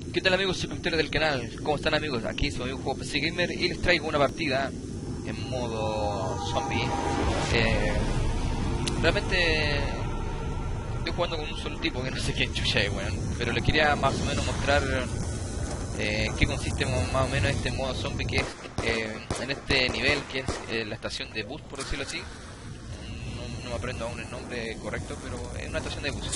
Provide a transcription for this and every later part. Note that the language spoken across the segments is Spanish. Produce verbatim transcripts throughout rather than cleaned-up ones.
¿Qué tal amigos suscriptores del canal? ¿Cómo están amigos? Aquí soy un juego P C Gamer y les traigo una partida en modo zombie. eh, Realmente estoy jugando con un solo tipo que no sé quién chucha es, bueno, pero les quería más o menos mostrar eh, qué consiste más o menos este modo zombie, que es eh, en este nivel, que es eh, la estación de bus, por decirlo así. No, no me aprendo aún el nombre correcto, pero es una estación de bus.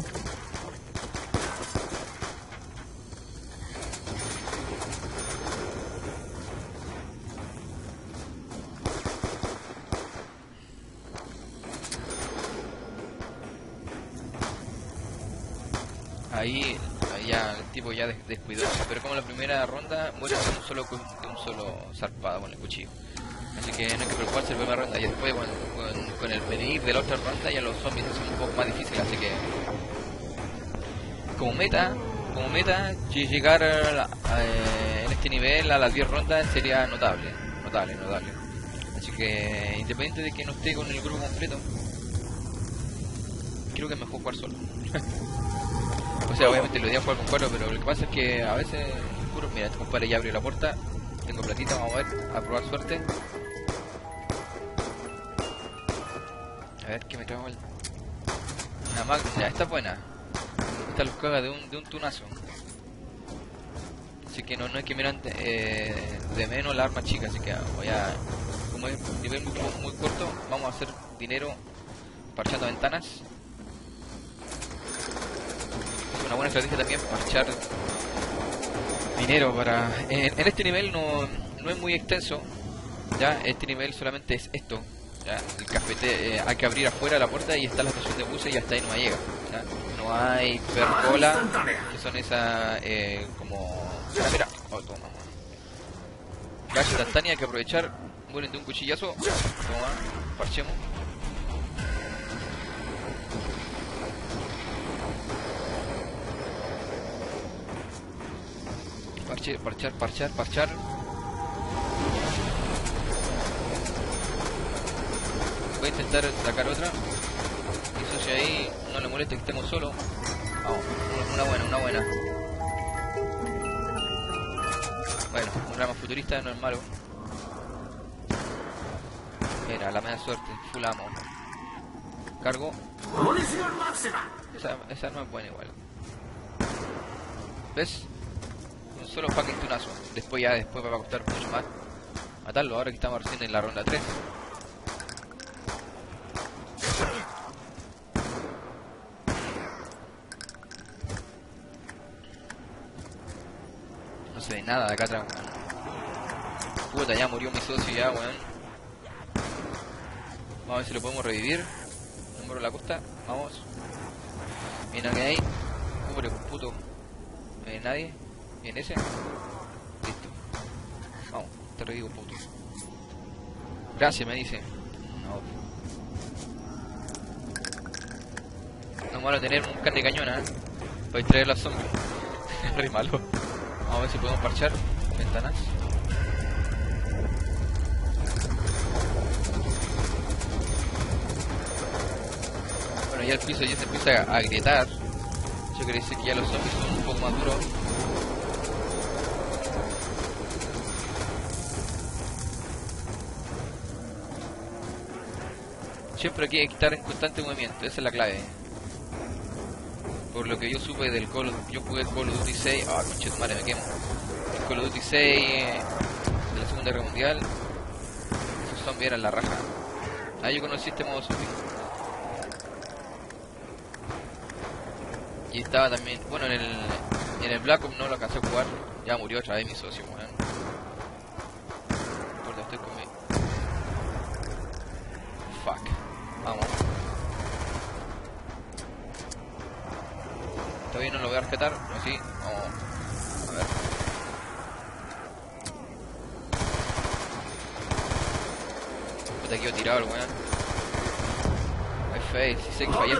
Ahí, ahí ya el tipo ya des- descuidó, pero como la primera ronda muere de un solo cu- de un solo zarpado con el cuchillo. Así que no hay que preocuparse la primera ronda, y después con, con, con el venir de la otra ronda ya los zombies se hacen un poco más difícil, así que como meta, como meta, lle- llegar a la- a, eh, en este nivel a las diez rondas sería notable, notable, notable. Así que independiente de que no esté con el grupo completo, creo que es mejor jugar solo. O sea, obviamente lo idea jugar con cuatro, pero lo que pasa es que a veces, puro, mira, este compadre ya abrió la puerta, tengo platita, vamos a ver, a probar suerte. A ver qué me trajo el... Una magna, ya, esta es buena. Esta los caga de un, de un tunazo. Así que no, no hay que mirar eh, de menos la arma chica, así que voy a... Como es un nivel muy, muy corto, vamos a hacer dinero parchando ventanas. Es una buena estrategia también parchar dinero para... En, en este nivel no, no es muy extenso, ya, este nivel solamente es esto, ya, el cafete, eh, hay que abrir afuera la puerta y está la estación de buses y hasta ahí no llega, ya. No hay percola, que son esas, eh, como... Mira, mira, oh, toma, gas instantánea, hay que aprovechar, mueren de un cuchillazo, toma, parchemos. Parche, parchar, parchar, parchar. Voy a intentar sacar otra. Eso si ahí no le molesta que estemos solos. Vamos, una buena, una buena. Bueno, un rama futurista no es malo. Mira, la media suerte, full ammo. Cargo. Esa, esa no es buena igual. ¿Ves? Un solo fucking tunazo. Después ya, después va a costar mucho más matarlo, ahora que estamos recién en la ronda tres. No se ve nada de acá atrás, weón. Puta, ya murió mi socio ya, weón. Vamos a ver si lo podemos revivir. Número de la costa, vamos. Mira que hay. Pobre puto. No hay nadie. Bien ese. Listo. Vamos, te revivo, puto. Gracias, me dice. No. No malo tener un can de cañona, ¿eh? Para distraer las zombies. Re malo. Vamos a ver si podemos parchar ventanas. Bueno, ya el piso ya se empieza a agrietar. Eso quiere decir que ya los zombies son un poco más duros. Siempre aquí hay que estar en constante movimiento, esa es la clave. Por lo que yo supe del Call of, yo jugué el Call of Duty seis, ah, conche tu madre, me quemo. El Call of Duty seis eh, de la Segunda Guerra Mundial, esos zombies eran la raja. Ahí yo conocí este modo zombie. Y estaba también, bueno, en el, en el Black Ops no lo alcancé a jugar, ya murió otra vez mi socio, weón. Por donde estoy conmigo. Fuck, vamos. Todavía no lo voy a rescatar, no, sí, vamos. A ver. Puta, quedo tirado el weón. Hay fe, si sé que fallé.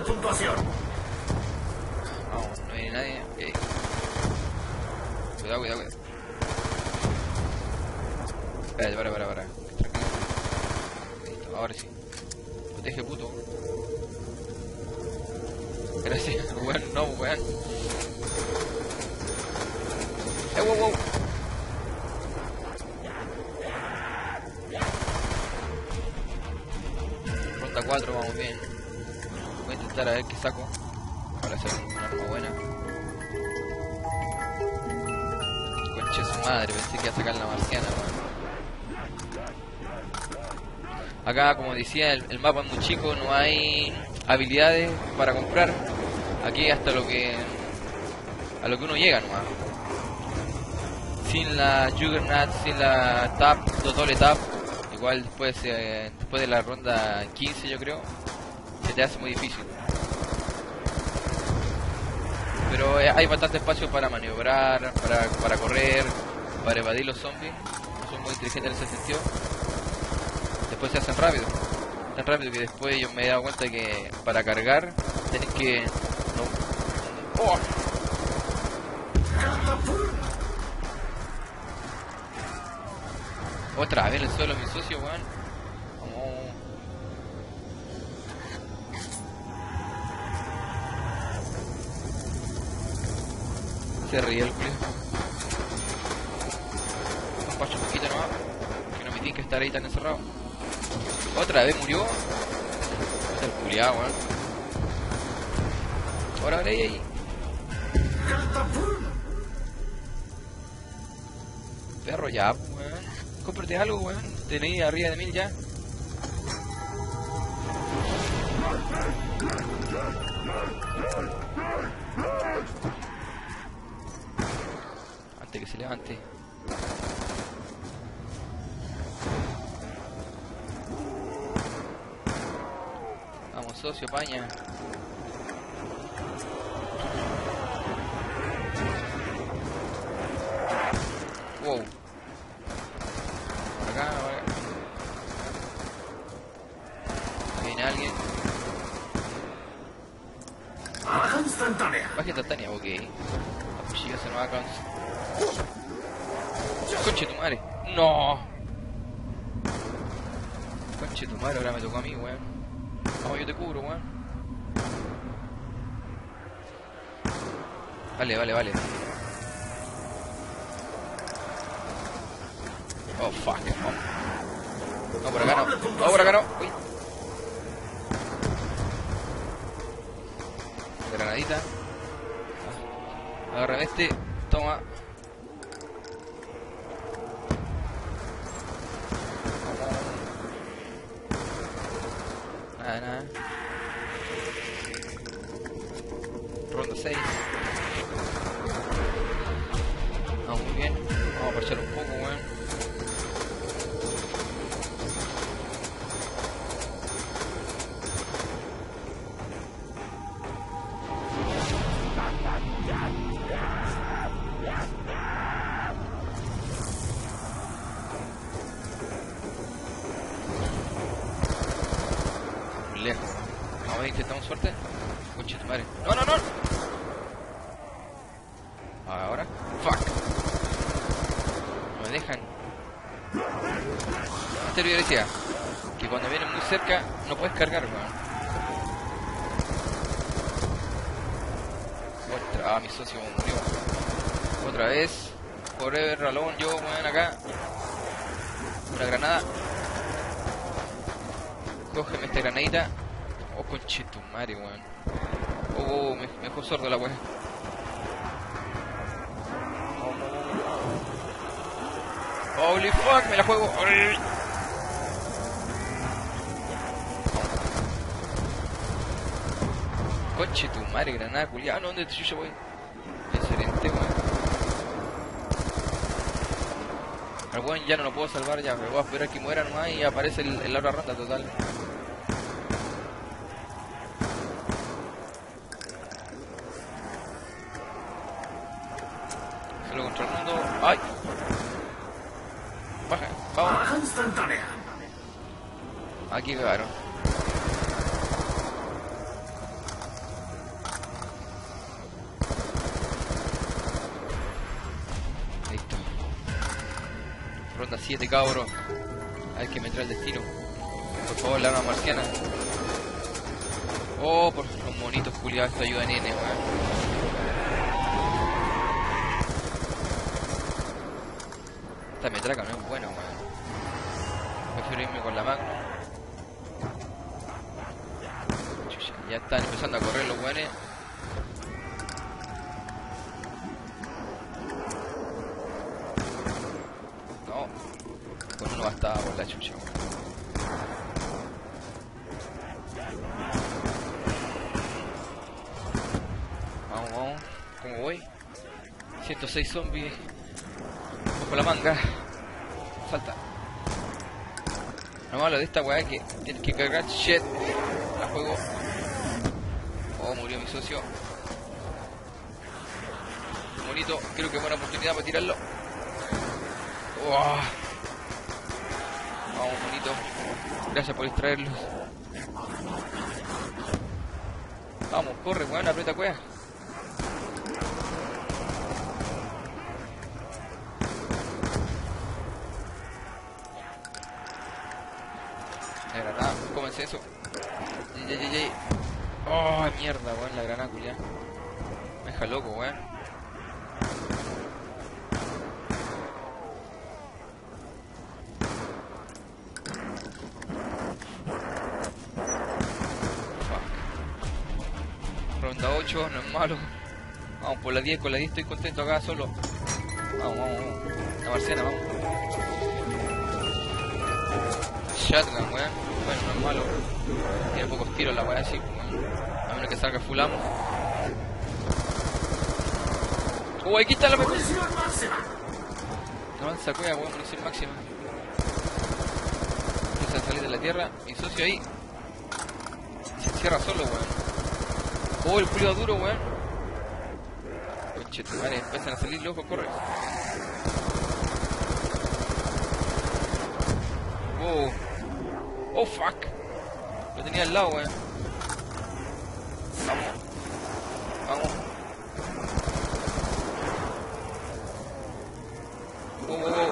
Vamos, no viene nadie. Okay. Cuidado, cuidado, cuidado. Espérate, para, para, para. Tranquilo. Listo, ahora sí. Protege, puto. Gracias, weón, no, weón. Eh, wow, wow. Ronda cuatro, vamos bien. Voy a intentar a ver qué saco para hacer una arma buena. Conche su madre, pensé que iba a sacar la marciana, weón. Acá, como decía, el, el mapa es muy chico, no hay habilidades para comprar. Aquí hasta lo que a lo que uno llega nomás. Sin la Juggernaut, sin la tap, doble tap, igual después eh, después de la ronda quince yo creo, se te hace muy difícil. Pero eh, hay bastante espacio para maniobrar, para, para correr, para evadir los zombies. No son muy inteligentes en ese sentido. Después se hacen rápido, tan rápido que después yo me he dado cuenta que para cargar tenés que... No. ¡Oh! Otra vez el suelo mi socio, weón. Vamos. Se ríe el culo. Un pacho poquito nomás, que no me tiene que estar ahí tan encerrado. Otra vez murió. Este es el culiado, weón. Ahora, ahora, ahí, ahí. Perro, ya, weón. Cómprate algo, weón. Tenéis arriba de mil ya. Antes que se levante. Vamos, socio, paña. Wow. Por acá, por acá. Viene alguien. Baja instantánea. Baja instantánea, ok. La cuchilla se nos va a cansar. Conche tu madre. No. Conche tu madre, ahora me tocó a mí, weón. Vamos, yo te cubro, weón. Vale, vale, vale. Oh, fuck. No, no por acá no. No, por acá no. Uy. Granadita. Agarra este. Toma. Nada, nada. Ronda seis. Vamos muy bien. Vamos a parchar un poco, weón. Lejos. Vamos a ver que estamos suerte. Conche tu madre. No, no, no. Ahora. Fuck. No me dejan. Este video decía que cuando vienen muy cerca no puedes cargar, weón. Otra. Ah, mi socio murió. Otra vez. Forever alone. Yo, weón, acá. Una granada. Cógeme esta granadita. Oh, conchito, madre, weón. Oh, oh, me, me dejó sordo la weá. Holy fuck, me la juego. Conchito, madre, granada, culiada. No, ¿dónde te chucha, weón? Excelente, weón. Al weón ya no lo puedo salvar, ya. Me voy a esperar que muera nomás y aparece el, en la otra ronda total. Contra el mundo. ¡Ay! Baja, vamos. Baja instantánea. Aquí quedaron. Listo. Ronda siete, cabros. A ver que me trae el destino. Por favor, la arma marciana. Oh, por los monitos culiados, esto ayuda a nene, weón. Esta metraca no es buena, weón. Prefiero irme con la Magnum. Chucha, ya están empezando a correr los weones. No, con uno bastaba por la chucha, weón. Vamos, vamos. ¿Cómo voy? ciento seis zombies. Bajo la manga. Salta. Lo malo de esta weá es que tienes que cargar shit. La juego. Oh, murió mi socio. Bonito. Creo que es buena oportunidad para tirarlo. Oh. Vamos, bonito. Gracias por distraerlos. Vamos, corre, weón. Aprieta cueva. La granada, cómense eso. Yey, yey, yey. Oh, mierda, weón, la granada, culiá. Me deja loco, weón. Fuck. Ronda ocho, no es malo. Vamos por la diez, con la diez estoy contento acá solo. Vamos, vamos, vamos. La marciana, vamos. Shotgun, weón. Bueno, no es malo. Tiene pocos tiros la weá así, weón. A menos que salga full ammo. Oh, aquí está la mejor. Avanza cueva, weón, munición máxima. Empieza a salir de la tierra. Mi socio ahí se encierra solo, weón. Oh, el culiao duro, weón. Conche tu madre, empiezan a salir, loco, corre. Oh. Oh, fuck. Lo tenía al lado, weón. Vamos. Vamos. Oh, oh, oh.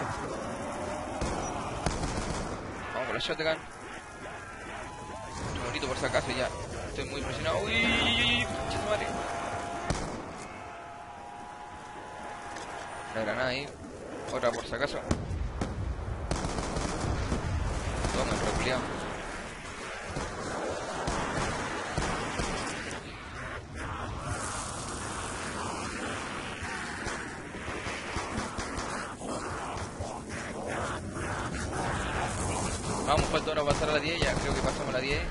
Vamos con la shotgun. Muy bonito por si acaso ya. Estoy muy impresionado. Uy, pinche madre. Una granada ahí. Otra por si acaso. Toma el repliado. Vamos, falta ahora pasar a la diez, ya creo que pasamos a la diez.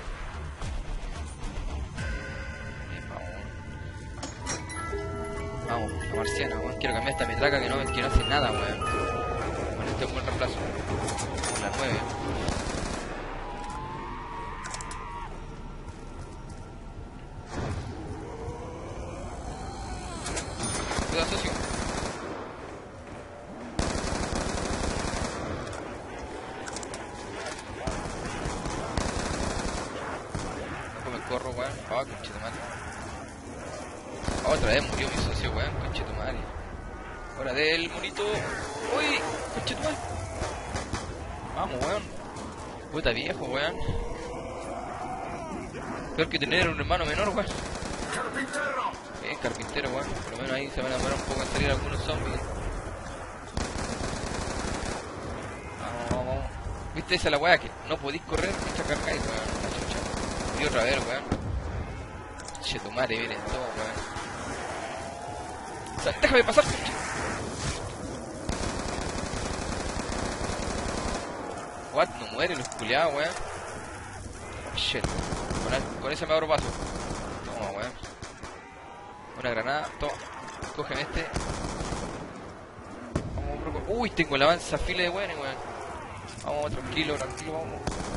Bien, vamos. Vamos, la marciana, weón. Quiero cambiar esta metraca que no, que no hace nada, weón. Bueno, este es un buen reemplazo. La nueve. Cuidado, socio. No me corro, weón. Ah, oh, conchetumare. Otra vez murió mi socio, weón. Conchetumare. Hora del monito. Uy, conchetumare. Vamos, weón. Puta viejo, weón. Peor que tener un hermano menor, weón. ¡Carpintero! Eh, carpintero, weón. Por lo menos ahí se van a demorar un poco en salir algunos zombies. Vamos, vamos, vamos. ¿Viste esa la weá que no podéis correr? Esta cargáis, weón. La chucha. Y otra vez, weón. Che, tu madre, vienen todos, weón. O sea, déjame pasar, chucha. What? No muere los culiados, weón. Shit. Con, con ese me abro paso. Toma, weón. Una granada. Toma. Cógeme este. Vamos, bro. Uy, tengo el avanza fila de weones, weón. Vamos, tranquilo, tranquilo, vamos.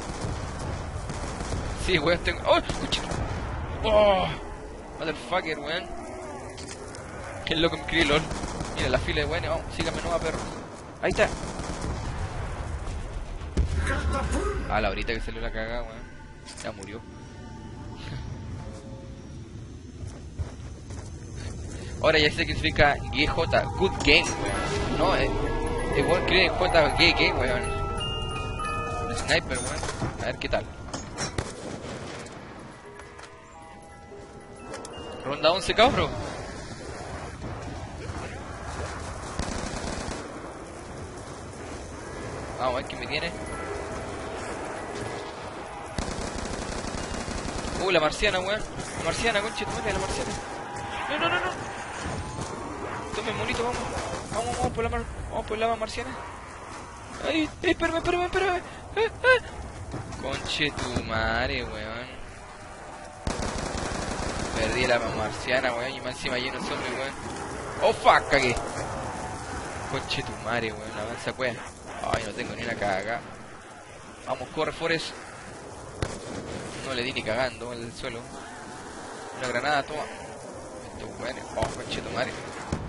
Sí, weón, tengo. ¡Oh! ¡Cuchito! ¡Oh! Motherfucker, weón. Qué loco me escribí, lol. Mira la fila de weones, vamos, síganme nomás, perro. Ahí está. Ah, la horita que salió la cagada, weón. Ya murió. Ahora ya sé qué significa G J, good game, weón. No, eh. El weón cree J G G, weón. Un sniper, weón. A ver qué tal. Ronda once, cabro. Vamos a ver quién me tiene. Uh, la marciana, weón. La marciana, conche tu madre, la marciana. No, no, no, no. Tome, monito, vamos. Vamos, vamos por la mar... Vamos por la marciana. Ay, ay, espérame, espérame, espérame. Ah, ah. Conche tu madre, weón. Perdí la marciana, weón. Y más encima lleno de zombies, weón. Oh, fuck, cagué. Conche tu madre, weón. Avanza, weón. Ay, no tengo ni una caga. Vamos, corre, Forest. No le di ni cagando en el suelo. Una granada, toma. Estos weones. Oh, conche tu madre.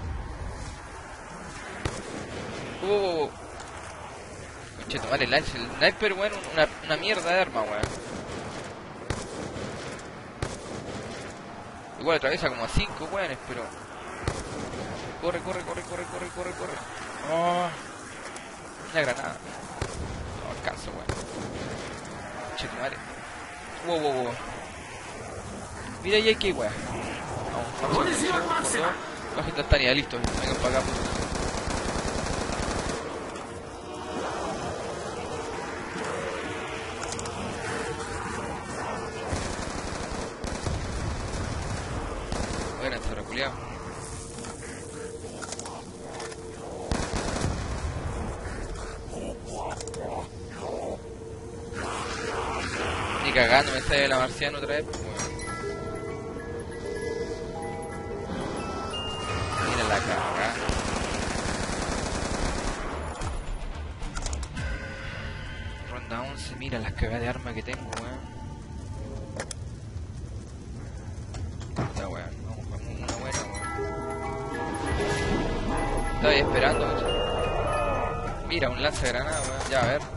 Uh, uh, uh. Conche tu madre, el sniper, weón. Una, una mierda de arma, weón. Igual atraviesa como a cinco weones, pero... Corre, corre, corre, corre, corre, corre, corre. Oh. Una granada. No alcanzo, weón. Conche tu madre. Wow, wow, wow. Mira ahí aquí, weón. Vamos, vamos a hacer un baja instantánea, listo. Vengan para acá. Bueno, este reculeado. Ni cagando me sale la marciana otra vez, pues, bueno. Mira la caga. Ronda once, mira las cagadas de arma que tengo, weón. Ya, weón, vamos con una buena, weón. Estaba ahí esperando, weón. Mira, un lanzagranada, weón. Ya, a ver.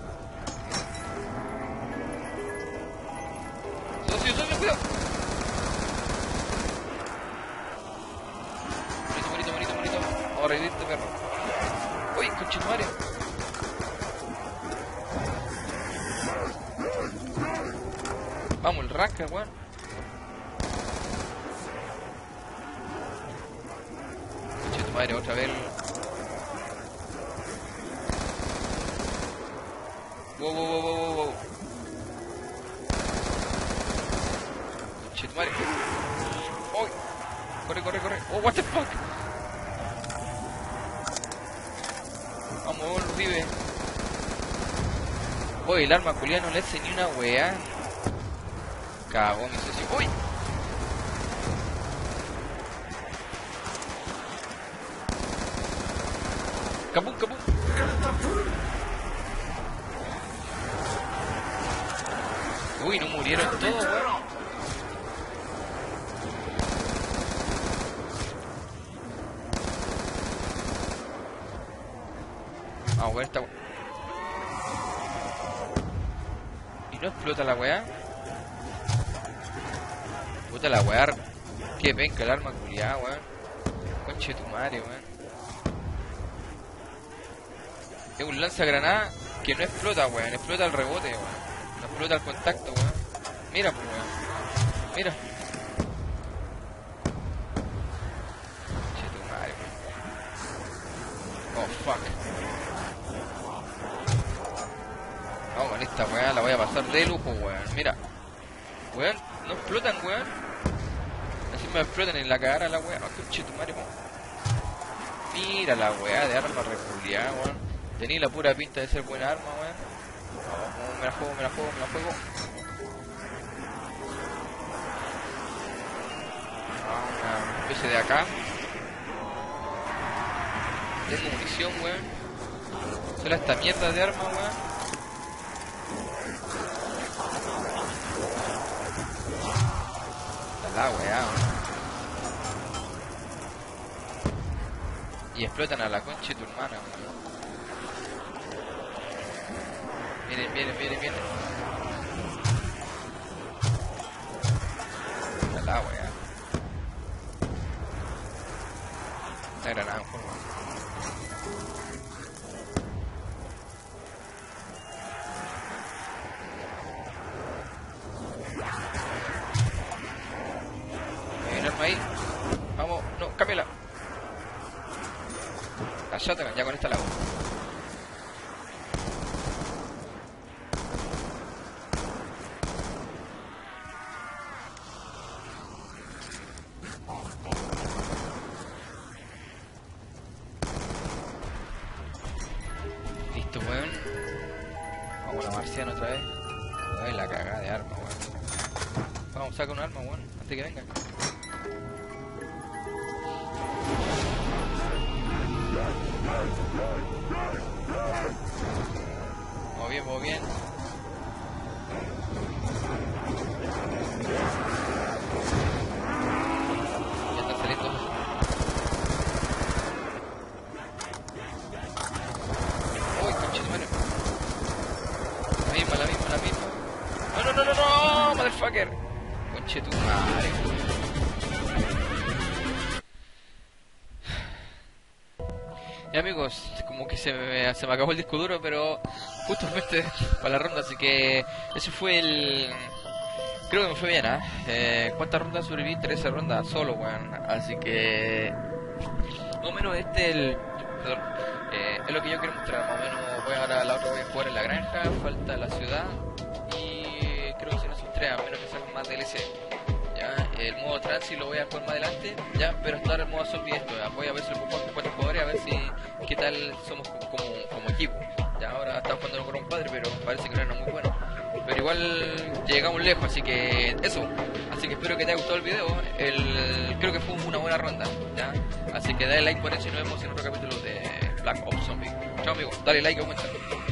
¡Socio, socio, cuidado! Bonito, bonito, bonito, bonito. Vamos a revivirte, perro. Uy, conchetumare. Vamos, el rasca, weón. Conchetumare, otra vez. Wow, wow, wow, wow, wow. Conchetumare. ¡Uy! Corre, corre, corre. ¡Oh, what the fuck! Vamos, vive. Uy, el arma culiada no le hace ni una weá. Cagó mi socio. ¡Uy! ¡Capum, capum! Uy, no murieron todos, weón. Vamos a ver esta. ¿Y no explota la weá? Puta la weá. Qué penca el arma culiada, weón. Conche tu madre, weón. Es un lanzagranada que no explota, weón. Explota el rebote, weón. No explota el contacto, weón. Mira, pues, weón. Mira. Conche tu madre, weón. Oh, fuck. Vamos con esta weá, la voy a pasar de lujo, weón. Mira. Weón, no explotan, weón. Así me explotan en la cara la weá. Oh, conche tu madre, weón. Mira la weá de arma reculiada, weón. Tenía la pura pinta de ser buena arma, weón. Oh, me la juego, me la juego, me la juego. Ah, una especie de acá. Tengo munición, weón. Solo esta mierda de arma, weón. La weá, y explotan a la concha de tu hermana, weón. Miren, miren, miren, miren. La weá. Una granada, un poco. Ahí. Vamos, no, cámbiala. La shotgun, ya con esta la hago. Bueno, marciano otra vez. Ay, la cagada de arma, weón. Vamos, saca un arma, weón, antes que venga. Vamos bien, vamos bien. Ya está saliendo. Uy, conchetumare. La misma, la misma, la misma. No, no, no, no, no, motherfucker. Conchetumare. Y amigos, como que se me, se me acabó el disco duro, pero justamente para la ronda, así que ese fue el... Creo que me fue bien, ¿eh? eh ¿Cuántas rondas sobreviví? trece rondas solo, weón. Así que... Más o menos este el... Perdón, eh, es lo que yo quiero mostrar, más o menos voy ahora, la otra voy a jugar en la granja, falta la ciudad y creo que si no se estrella, a menos que salgan más D L C. Ya, el modo transi lo voy a jugar más adelante, ya, pero hasta ahora el modo zombie esto, ya, voy a ver si lo puedo jugar con cuatro jugadores, a ver si qué tal somos como, como equipo. Ya, ahora estamos jugando con un padre, pero parece que no era muy bueno. Pero igual llegamos lejos, así que eso. Así que espero que te haya gustado el video. El, creo que fue una buena ronda, ¿ya? Así que dale like por eso y nos vemos en otro capítulo de Black Ops Zombie. Chao amigos, dale like y comenta.